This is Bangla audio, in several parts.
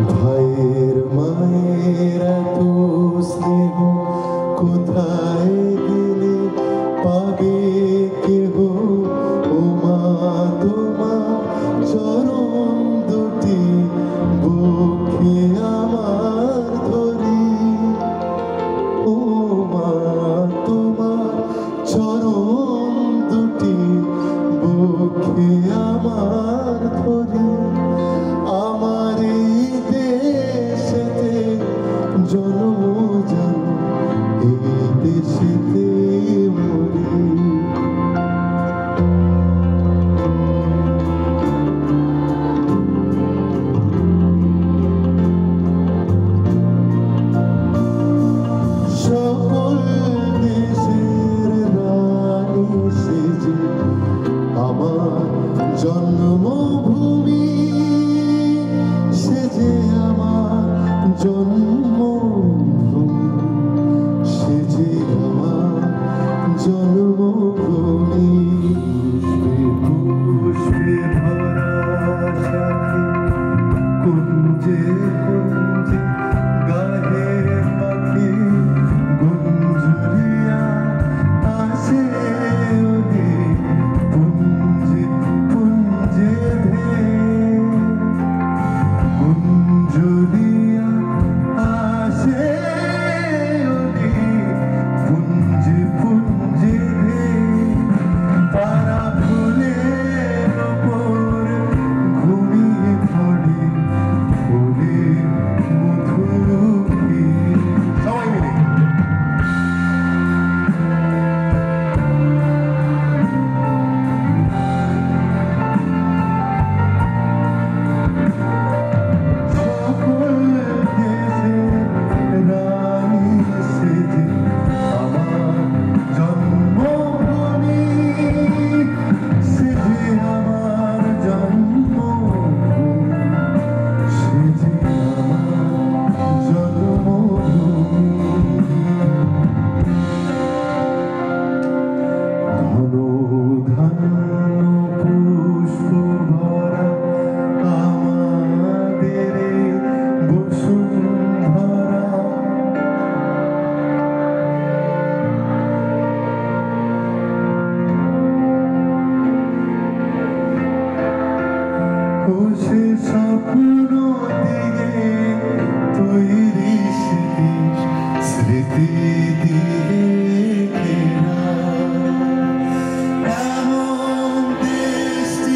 ভাইয়ের মায়ের এত স্নেহ কোথায় গেলে পাবে কেহ, ও মা তোমার চরণ দুটি বুকে আমার ধরি, ও মা তোমার চরণ দুটি বুকে আমার ধরি। আমার এই দেশেতে জন্ম যেন এই দেশেতে মরি। সকল দেশের রানী সেজে আমার জন্মভূমি, সেজে আমার জন্মভূমি, সেজে আমার জন্মভূমি। পুষ্পে ভরা শাখে কুঞ্জে কুঞ্জে গাহে পাখি গুঞ্জরিয়া আসে ওরে পুঞ্জে পুঞ্জে ধে, গুঞ্জরিয়া আসে ওরে পুঞ্জে পুঞ্জে ধে। তারা ফুলের ওপর ঘুমিয়ে পড়ে ফুলের মধুকে। সবাই মিলে সকল দেশের রানী সেজে আমার জন্মভূমি, সেজে আমার জন্মভূমি, সেজে আমার জন্মভূমি। ঘন ঘন পুষ্প ভরা আমাদের বসুন্ধরা, ও সে স্বপ্ন দিগে তৈরি স্মৃতি, স্মৃতি দিয়ে ঘেরা এমন দেশটি।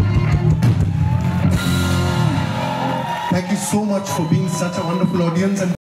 Thank you so much for being such a wonderful audience. And